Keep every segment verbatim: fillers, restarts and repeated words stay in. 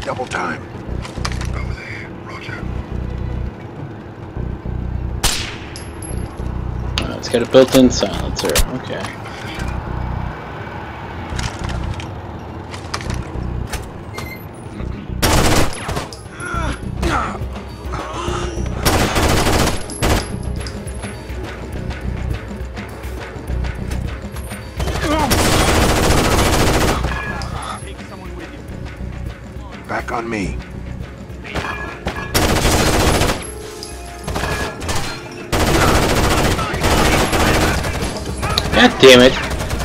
double time. Over there, Roger. Uh, it's got a built-in silencer. Okay. Back on me. God damn it.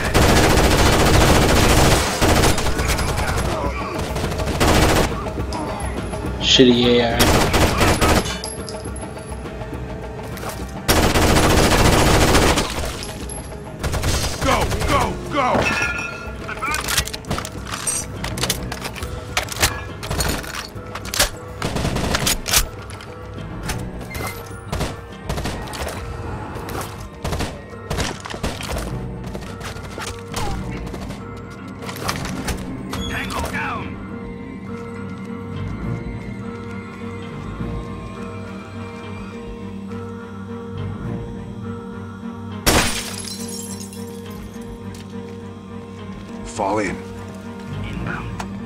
Shitty A I. Go, go, go! Fall in. Inbound.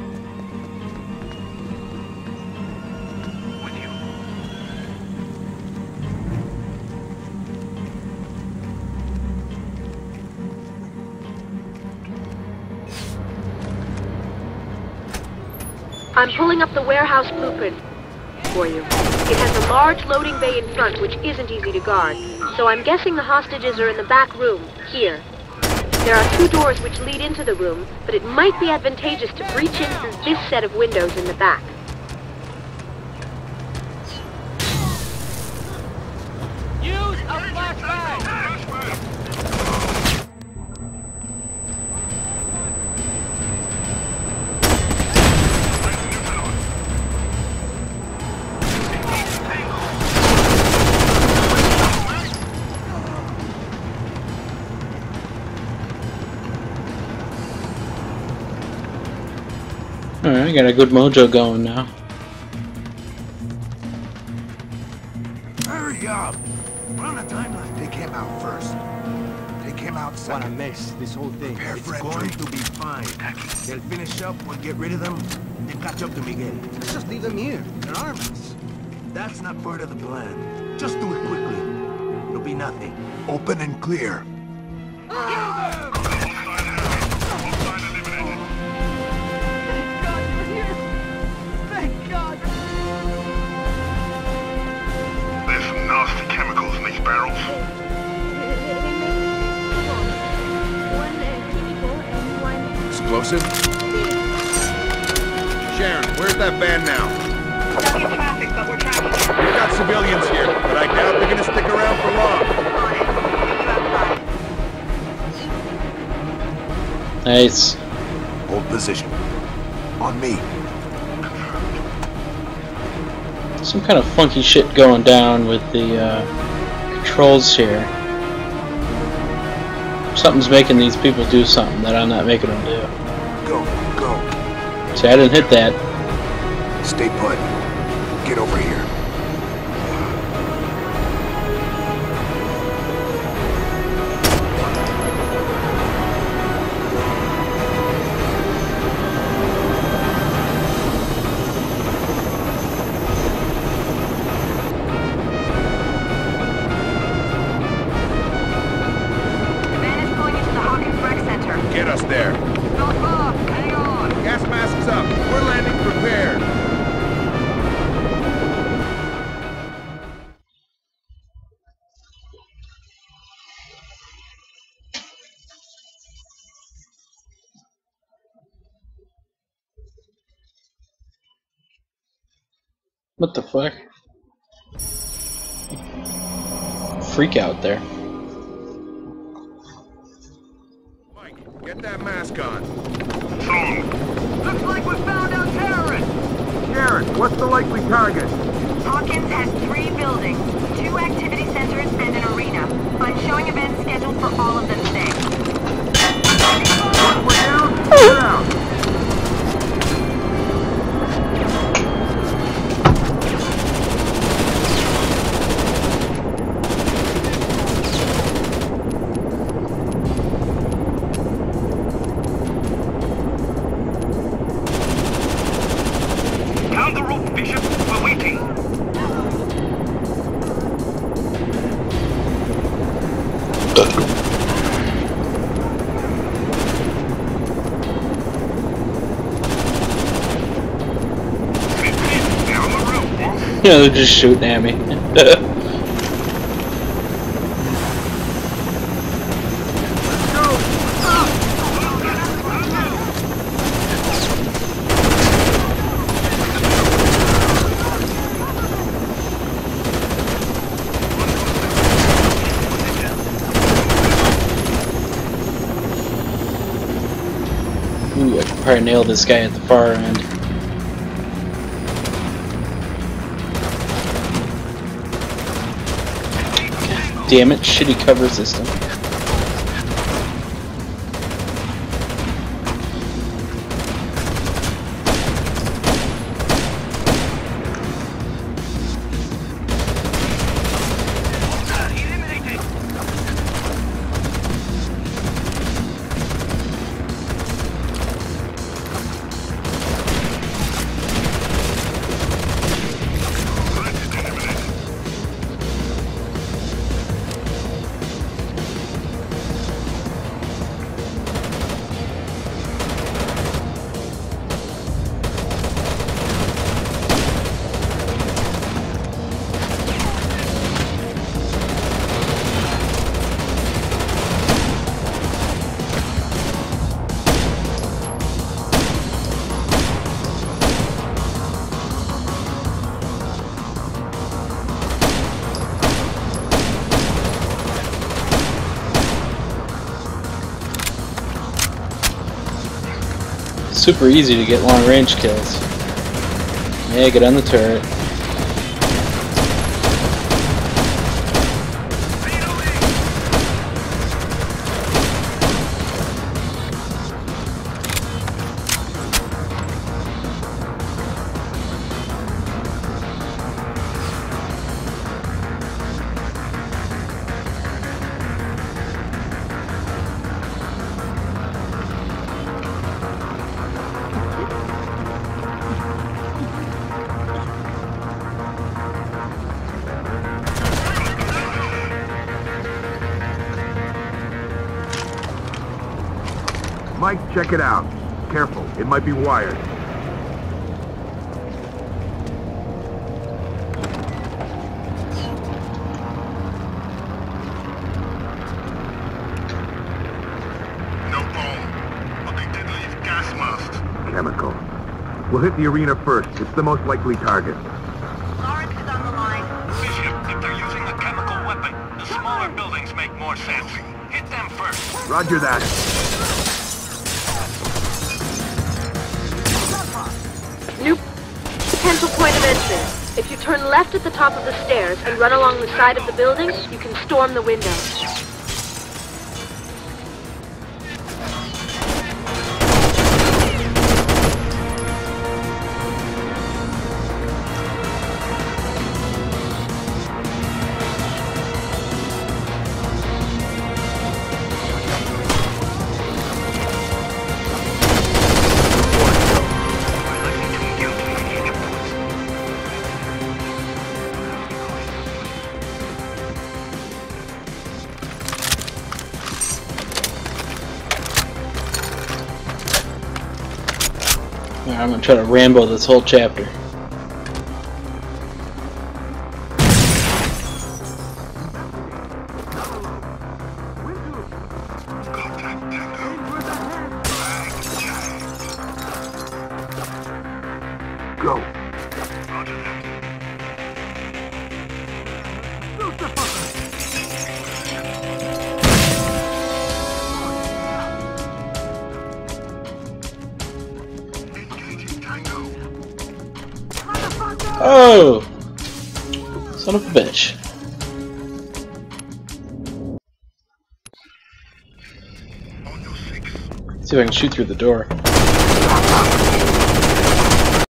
With you. I'm pulling up the warehouse blueprint for you. It has a large loading bay in front, which isn't easy to guard. So I'm guessing the hostages are in the back room, here. There are two doors which lead into the room, but it might be advantageous to breach in through this set of windows in the back. Use a flashbang! Alright, I got a good mojo going now. Hurry up! We're on a timeline. Take him out first. Take him out What a second. mess, this whole thing. Prepare It's for going entry. to be fine. They'll finish up, we'll get rid of them, then catch up to Miguel. Let's just leave them here. They're armless. That's not part of the plan. Just do it quickly. It'll be nothing. Open and clear. Thank God! There's some nasty chemicals in these barrels. Explosive? Sharon, where's that van now? Stuck in traffic, but we're tracking it. We've got civilians here, but I doubt they're gonna stick around for long. On it. Meet you outside. Nice. Hold position. On me. Some kind of funky shit going down with the uh, controls here. Something's making these people do something that I'm not making them do. Go, go. See, I didn't hit that. Stay put. Get over here. The van is pulling into the Hawkins Rec Center. Get us there. Not far. Hang on. Gas masks up. We're landing prepared. What the fuck? Freak out there. Mike, get that mask on. Soon. Looks like we found our terrorist! Sharon, what's the likely target? Hawkins has three buildings, two activity centers, and an arena. I'm showing events scheduled for all of them today. We're down. We're down. They're just shooting at me. Ooh, I could probably nail this guy at the far end. God damn it, shitty cover system. Super easy to get long range kills. Yeah, get on the turret. Mike, check it out. Careful, it might be wired. No bomb, but they did leave gas masks. Chemical. We'll hit the arena first. It's the most likely target. Lawrence is on the line. Bishop, if they're using a chemical weapon, the smaller buildings make more sense. Hit them first. Roger that. New potential point of entry. If you turn left at the top of the stairs and run along the side of the building, you can storm the window. I'm gonna try to Rambo this whole chapter. Go. Oh! Son of a bitch. See if I can shoot through the door.